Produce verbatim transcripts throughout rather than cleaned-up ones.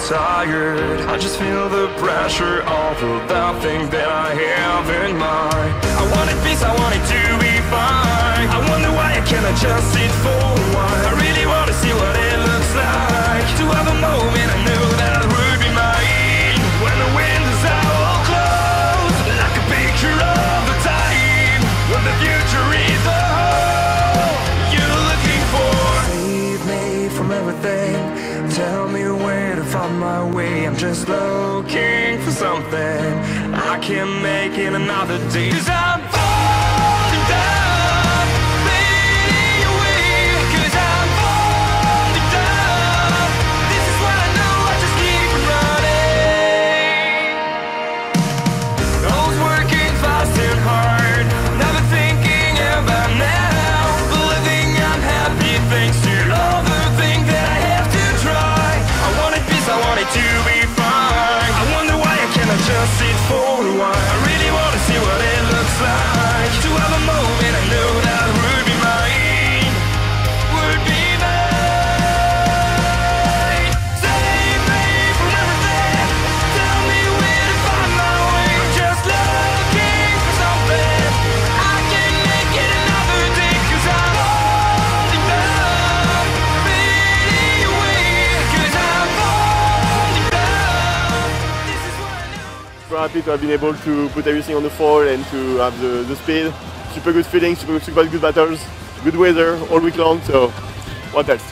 tired. I just feel the pressure of the thing that I have in mind. I wanted peace, I wanted to be fine. I wonder why I cannot just sit for a while. I really want to see what it looks like. To have a moment I knew that would be mine. When the windows are all closed, like a picture of the time when the future is the whole you're looking for. Save me from everything. Tell me where to find my way. I'm just looking for something I can make it another day. 'Cause I'm falling down, fading away. 'Cause I'm falling down. This is what I know, I just keep running. I was working fast and hard, never thinking about now, but living unhappy thanks to all the things that I have to try. I wanted peace, I wanted to be fine. I wonder why I cannot just sit for a while. I really want to see what it looks like. To have a moment I knew that would be mine, would be mine. Save me from everything. Tell me where to find my way. I'm just looking for something I can make it another day. 'Cause I'm falling down, fading away. 'Cause I'm falling down. This is what I know. Super happy to have been able to put everything on the foil and to have the, the speed. Super good feeling, super, super good battles, good weather all week long, so what else?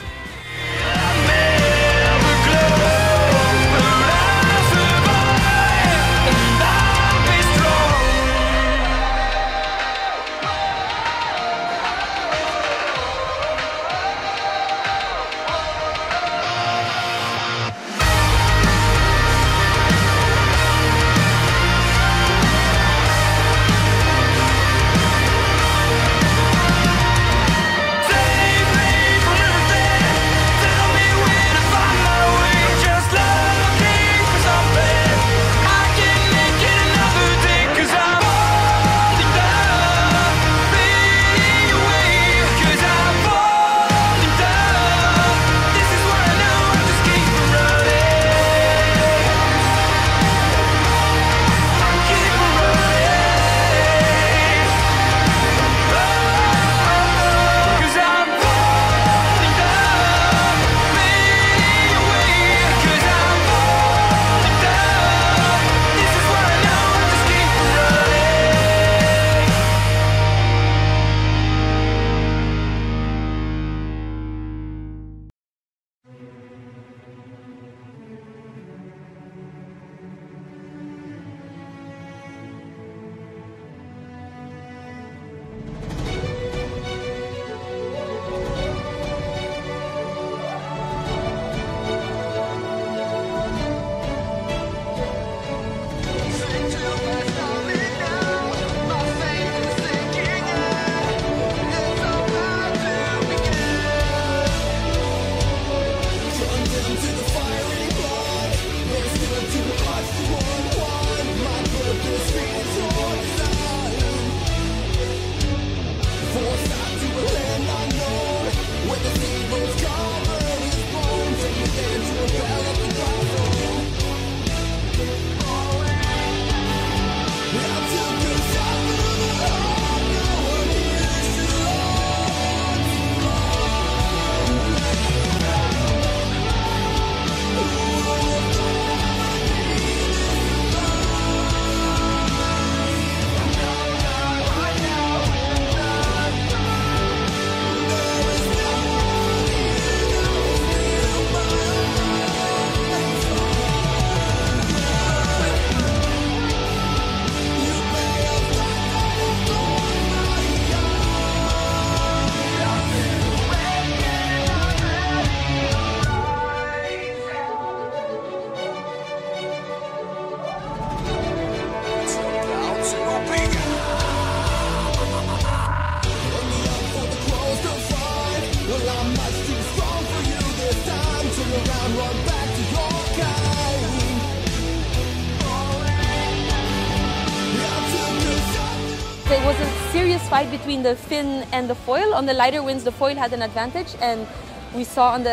There was a serious fight between the fin and the foil. On the lighter winds, the foil had an advantage, and we saw on the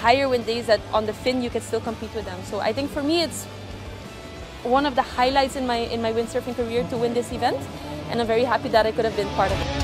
higher wind days that on the fin you can still compete with them. So I think for me it's one of the highlights in my in my windsurfing career to win this event, and I'm very happy that I could have been part of it.